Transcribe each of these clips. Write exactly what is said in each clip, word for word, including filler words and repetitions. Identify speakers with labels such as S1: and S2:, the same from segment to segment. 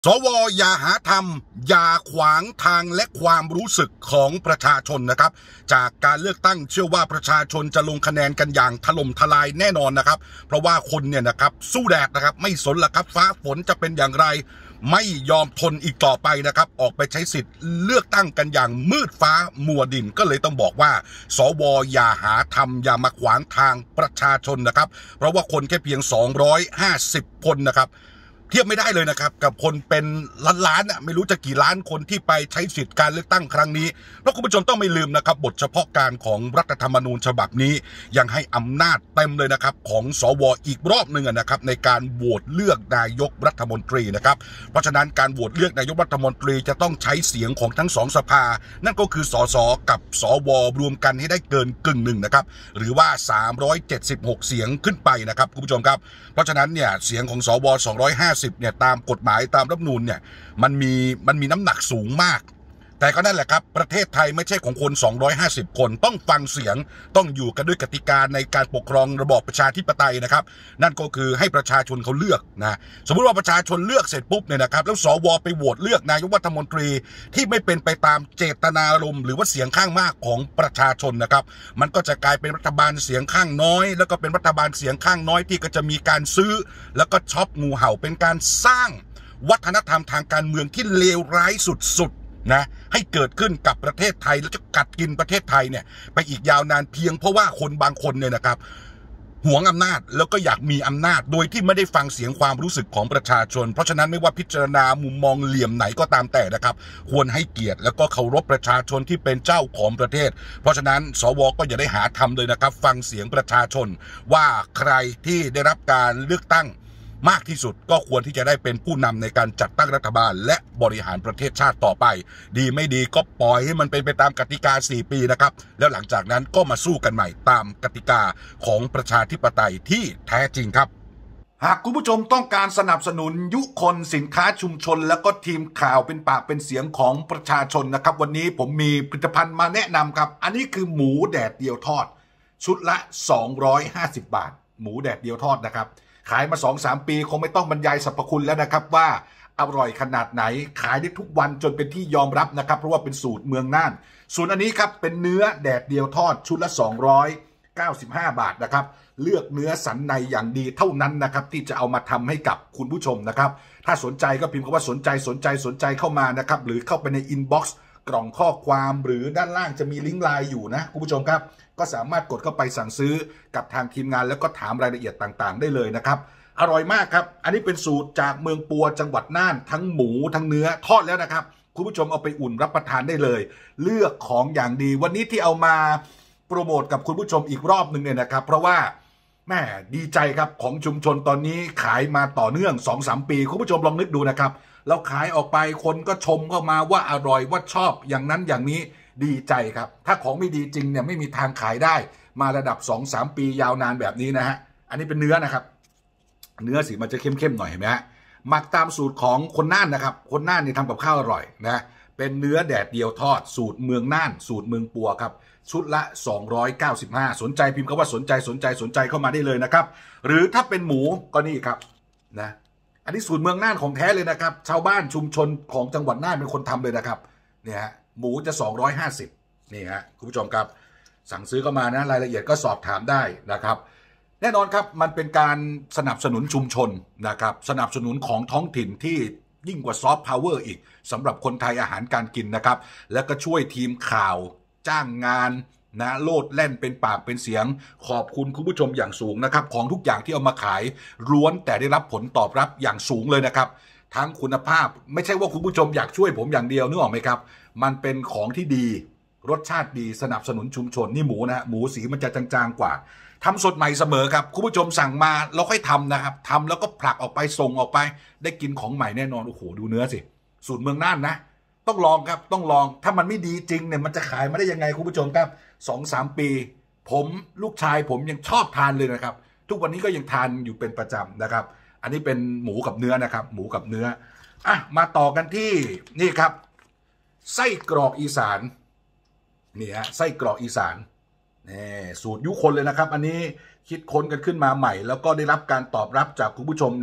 S1: สวอย่าหาทำอย่าขวางทางและความรู้สึกของประชาชนนะครับจากการเลือกตั้งเชื่อว่าประชาชนจะลงคะแนนกันอย่างถล่มทลายแน่นอนนะครับเพราะว่าคนเนี่ยนะครับสู้แดดนะครับไม่สนละครับฟ้าฝนจะเป็นอย่างไรไม่ยอมทนอีกต่อไปนะครับออกไปใช้สิทธิ์เลือกตั้งกันอย่างมืดฟ้ามัวดินก็เลยต้องบอกว่าสวอย่าหาทำอย่ามาขวางทางประชาชนนะครับเพราะว่าคนแค่เพียงสองร้อยห้าสิบคนนะครับเทียบไม่ได้เลยนะครับกับคนเป็นล้านๆน่ะไม่รู้จะกี่ล้านคนที่ไปใช้สิทธิ์การเลือกตั้งครั้งนี้แล้วคุณผู้ชมต้องไม่ลืมนะครับบทเฉพาะการของรัฐธรรมนูญฉบับนี้ยังให้อำนาจเต็มเลยนะครับของสวอีกรอบหนึ่งนะครับในการโหวตเลือกนายกรัฐมนตรีนะครับเพราะฉะนั้นการโหวตเลือกนายกรัฐมนตรีจะต้องใช้เสียงของทั้งสองสภานั่นก็คือสสกับสวรวมกันให้ได้เกินกึ่งหนึ่งนะครับหรือว่าสามร้อยเจ็ดสิบหกเสียงขึ้นไปนะครับคุณผู้ชมครับเพราะฉะนั้นเนี่ยเสียงของสวสองร้อยห้าสิบเนี่ยตามกฎหมายตามรัฐธรรมนูญเนี่ยมันมีมันมีน้ำหนักสูงมากแต่ก็นั่นแหละครับประเทศไทยไม่ใช่ของคนสองร้อยห้าสิบคนต้องฟังเสียงต้องอยู่กันด้วยกติกาในการปกครองระบอบประชาธิปไตยนะครับนั่นก็คือให้ประชาชนเขาเลือกนะสมมุติว่าประชาชนเลือกเสร็จปุ๊บเนี่ยนะครับแล้วสวไปโหวตเลือกนายกรัฐมนตรีที่ไม่เป็นไปตามเจตนารมณ์หรือว่าเสียงข้างมากของประชาชนนะครับมันก็จะกลายเป็นรัฐบาลเสียงข้างน้อยแล้วก็เป็นรัฐบาลเสียงข้างน้อยที่ก็จะมีการซื้อแล้วก็ช็อปงูเห่าเป็นการสร้างวัฒนธรรมทางการเมืองที่เลวร้ายสุดๆนะให้เกิดขึ้นกับประเทศไทยแล้วจะกัดกินประเทศไทยเนี่ยไปอีกยาวนานเพียงเพราะว่าคนบางคนเนี่ยนะครับหวงอำนาจแล้วก็อยากมีอำนาจโดยที่ไม่ได้ฟังเสียงความรู้สึกของประชาชนเพราะฉะนั้นไม่ว่าพิจารณามุมมองเหลี่ยมไหนก็ตามแต่นะครับควรให้เกียรติแล้วก็เคารพประชาชนที่เป็นเจ้าของประเทศเพราะฉะนั้นสวก็อย่าได้หาทำเลยนะครับฟังเสียงประชาชนว่าใครที่ได้รับการเลือกตั้งมากที่สุดก็ควรที่จะได้เป็นผู้นำในการจัดตั้งรัฐบาลและบริหารประเทศชาติต่อไปดีไม่ดีก็ปล่อยให้มันเป็นไปตามกติกาสี่ปีนะครับแล้วหลังจากนั้นก็มาสู้กันใหม่ตามกติกาของประชาธิปไตยที่แท้จริงครับหากคุณผู้ชมต้องการสนับสนุนยุคนสินค้าชุมชนแล้วก็ทีมข่าวเป็นปากเป็นเสียงของประชาชนนะครับวันนี้ผมมีผลิตภัณฑ์มาแนะนำครับอันนี้คือหมูแดดเดียวทอดชุดละสองร้อยห้าสิบบาทหมูแดดเดียวทอดนะครับขายมา สองถึงสาม ปีคงไม่ต้องบรรยายสรรพคุณแล้วนะครับว่าอร่อยขนาดไหนขายได้ทุกวันจนเป็นที่ยอมรับนะครับเพราะว่าเป็นสูตรเมืองน่านส่วนอันนี้ครับเป็นเนื้อแดดเดียวทอดชุดละสองร้อยเก้าสิบห้าบาทนะครับเลือกเนื้อสันในอย่างดีเท่านั้นนะครับที่จะเอามาทำให้กับคุณผู้ชมนะครับถ้าสนใจก็พิมพ์คำว่าสนใจสนใจสนใจเข้ามานะครับหรือเข้าไปในอินบ็อกซ์กล่องข้อความหรือด้านล่างจะมีลิงก์ไลน์อยู่นะคุณผู้ชมครับก็สามารถกดเข้าไปสั่งซื้อกับทางทีมงานแล้วก็ถามรายละเอียดต่างๆได้เลยนะครับอร่อยมากครับอันนี้เป็นสูตรจากเมืองปัวจังหวัดน่านทั้งหมูทั้งเนื้อทอดแล้วนะครับคุณผู้ชมเอาไปอุ่นรับประทานได้เลยเลือกของอย่างดีวันนี้ที่เอามาโปรโมทกับคุณผู้ชมอีกรอบหนึ่งเนี่ยนะครับเพราะว่าแม่ดีใจครับของชุมชนตอนนี้ขายมาต่อเนื่อง สองถึงสาม ปีคุณผู้ชมลองนึกดูนะครับเราขายออกไปคนก็ชมเข้ามาว่าอร่อยว่าชอบอย่างนั้นอย่างนี้ดีใจครับถ้าของไม่ดีจริงเนี่ยไม่มีทางขายได้มาระดับ สองถึงสาม ปียาวนานแบบนี้นะฮะอันนี้เป็นเนื้อนะครับเนื้อสีมันจะเข้มๆหน่อยเห็นไหมฮะหมักตามสูตรของคนน่านนะครับคนน่านนี่ทำกับข้าวอร่อยนะเป็นเนื้อแดดเดียวทอดสูตรเมืองน่านสูตรเมืองปัวครับชุดละสองร้อยเก้าสิบห้าสนใจพิมพ์คำว่าสนใจสนใจสนใจเข้ามาได้เลยนะครับหรือถ้าเป็นหมูก็นี่ครับนะอันนี้สูตรเมืองน่านของแท้เลยนะครับชาวบ้านชุมชนของจังหวัดน่านเป็นคนทำเลยนะครับเนี่ยฮะหมูจะสองร้อยห้าสิบนี่ฮะคุณผู้ชมครับสั่งซื้อเข้ามานะรายละเอียดก็สอบถามได้นะครับแน่นอนครับมันเป็นการสนับสนุนชุมชนนะครับสนับสนุนของท้องถิ่นที่ยิ่งกว่าซอฟต์พาวเวอร์อีกสำหรับคนไทยอาหารการกินนะครับแล้วก็ช่วยทีมข่าวจ้างงานนะโลดแล่นเป็นปากเป็นเสียงขอบคุณคุณผู้ชมอย่างสูงนะครับของทุกอย่างที่เอามาขายล้วนแต่ได้รับผลตอบรับอย่างสูงเลยนะครับทั้งคุณภาพไม่ใช่ว่าคุณผู้ชมอยากช่วยผมอย่างเดียวนึกออกไหมครับมันเป็นของที่ดีรสชาติดีสนับสนุนชุมชนนี่หมูนะหมูสีมันจะจางๆกว่าทำสดใหม่เสมอครับคุณผู้ชมสั่งมาเราค่อยทำนะครับทำแล้วก็ผลักออกไปส่งออกไปได้กินของใหม่แน่นอนโอ้โหดูเนื้อสิสูตรเมืองน่านนะต้องลองครับต้องลองถ้ามันไม่ดีจริงเนี่ยมันจะขายมาได้ยังไงคุณผู้ชมครับ สองถึงสาม ปีผมลูกชายผมยังชอบทานเลยนะครับทุกวันนี้ก็ยังทานอยู่เป็นประจำนะครับอันนี้เป็นหมูกับเนื้อนะครับหมูกับเนื้ออ่ะมาต่อกันที่นี่ครับไส้กรอกอีสานนี่ฮะไส้กรอกอีสานนี่สูตรยุคนเลยนะครับอันนี้คิดค้นกันขึ้นมาใหม่แล้วก็ได้รับการตอบรับจากคุณผู้ชมเนี่ย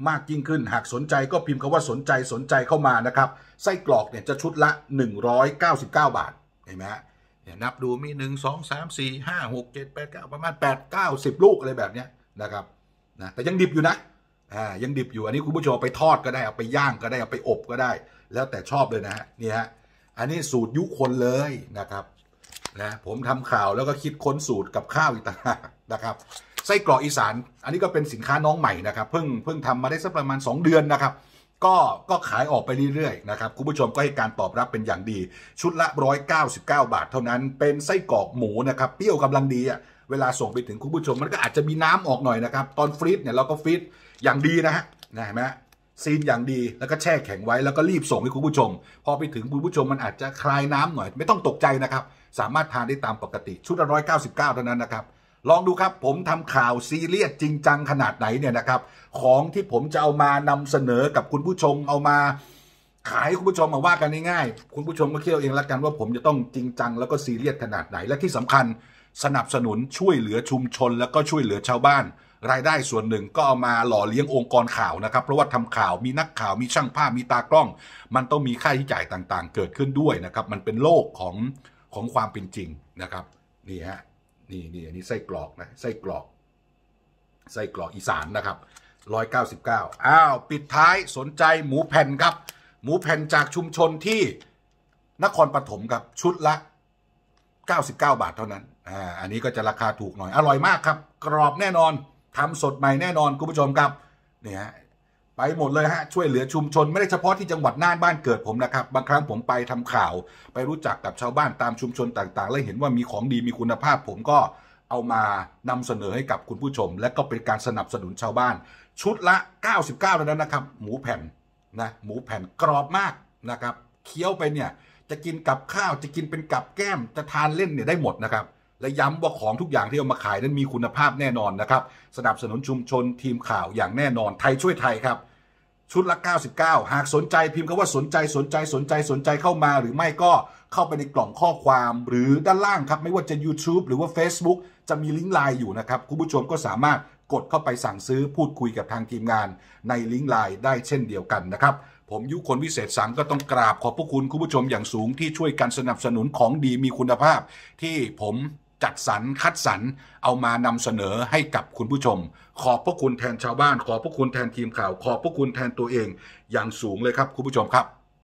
S1: มากยิ่งขึ้นหากสนใจก็พิมพ์คำว่าสนใจสนใจเข้ามานะครับไส้กรอกเนี่ยจะชุดละหนึ่งร้อยเก้าสิบเก้าบาทเห็นไหมฮะเนี่ยนับดูมีหนึ่งสองสามสี่ห้าหกเจ็ดแปดเก้าประมาณแปดเก้าสิบลูกอะไรแบบเนี้ยนะครับนะแต่ยังดิบอยู่นะอ่ายังดิบอยู่อันนี้คุณผู้ชมไปทอดก็ได้เอาไปย่างก็ได้เอาไปอบก็ได้แล้วแต่ชอบเลยนะฮะนี่ฮะอันนี้สูตรยุคนเลยนะครับนะผมทำข่าวแล้วก็คิดค้นสูตรกับข้าวอีกต่างหากนะครับไส้กรอกอีสานอันนี้ก็เป็นสินค้าน้องใหม่นะครับเพิ่งเพิ่งทำมาได้สักประมาณสองเดือนนะครับก็ก็ขายออกไปเรื่อยๆนะครับคุณผู้ชมก็ให้การตอบรับเป็นอย่างดีชุดละหนึ่งร้อยเก้าสิบเก้าบาทเท่านั้นเป็นไส้กรอกหมูนะครับเปรี้ยวกำลังดีอ่ะเวลาส่งไปถึงคุณผู้ชมมันก็อาจจะมีน้ำออกหน่อยนะครับตอนฟรีซเนี่ยเราก็ฟรีซอย่างดีนะฮะนะเห็นไหมซีนอย่างดีแล้วก็แช่แข็งไว้แล้วก็รีบส่งให้คุณผู้ชมพอไปถึงคุณผู้ชมมันอาจจะคลายน้ำหน่อยไม่ต้องตกใจนะครับสามารถทานได้ตามปกติชุดละหนึ่งร้อยเก้าสิบเก้าเท่านั้นนะครับลองดูครับผมทำข่าวซีเรียสจริงจังขนาดไหนเนี่ยนะครับของที่ผมจะเอามานำเสนอกับคุณผู้ชมเอามาขายคุณผู้ชมมาว่ากันง่ายๆคุณผู้ชมก็คิดเอาเองละกันว่าผมจะต้องจริงจังแล้วก็ซีเรียสขนาดไหนและที่สำคัญสนับสนุนช่วยเหลือชุมชนแล้วก็ช่วยเหลือชาวบ้านรายได้ส่วนหนึ่งก็เอามาหล่อเลี้ยงองค์กรข่าวนะครับเพราะว่าทำข่าวมีนักข่าวมีช่างภาพมีตากล้องมันต้องมีค่าใช้จ่ายต่างๆเกิดขึ้นด้วยนะครับมันเป็นโลกของของความเป็นจริงนะครับนี่ฮะนี่นี่อันนี้ไส้กรอกนะไส้กรอกไส้กรอกอีสานนะครับหนึ่งร้อยเก้าสิบเก้าอ้าวปิดท้ายสนใจหมูแผ่นครับหมูแผ่นจากชุมชนที่นครปฐมครับชุดละเก้าสิบเก้าบาทเท่านั้นอ่าอันนี้ก็จะราคาถูกหน่อยอร่อยมากครับกรอบแน่นอนทำสดใหม่แน่นอนคุณผู้ชมครับเนี่ยฮะไปหมดเลยฮะช่วยเหลือชุมชนไม่ได้เฉพาะที่จังหวัดน่านบ้านเกิดผมนะครับบางครั้งผมไปทำข่าวไปรู้จักกับชาวบ้านตามชุมชนต่างๆแล้วเห็นว่ามีของดีมีคุณภาพผมก็เอามานำเสนอให้กับคุณผู้ชมและก็เป็นการสนับสนุนชาวบ้านชุดละเก้าสิบเก้าเท่านั้นนะครับหมูแผ่นนะหมูแผ่นกรอบมากนะครับเคี้ยวไปเนี่ยจะกินกับข้าวจะกินเป็นกับแก้มจะทานเล่นเนี่ยได้หมดนะครับและย้ำว่าของทุกอย่างที่เอามาขายนั้นมีคุณภาพแน่นอนนะครับสนับสนุนชุมชนทีมข่าวอย่างแน่นอนไทยช่วยไทยครับชุดละเก้าสิบเก้าหากสนใจพิมพ์คำว่าสนใจสนใจสนใจสนใจเข้ามาหรือไม่ก็เข้าไปในกล่องข้อความหรือด้านล่างครับไม่ว่าจะ YouTube หรือว่า Facebook จะมีลิงก์ไลน์อยู่นะครับคุณผู้ชมก็สามารถกดเข้าไปสั่งซื้อพูดคุยกับทางทีมงานในลิงก์ไลน์ได้เช่นเดียวกันนะครับผมยุคนวิเศษสังก็ต้องกราบขอบพระคุณคุณผู้ชมอย่างสูงที่ช่วยกันสนับสนุนของดีมีคุณภาพที่ผมจัดสรรคัดสรรเอามานำเสนอให้กับคุณผู้ชมขอบพระคุณแทนชาวบ้านขอบพระคุณแทนทีมข่าวขอบพระคุณแทนตัวเองอย่างสูงเลยครับคุณผู้ชมครับ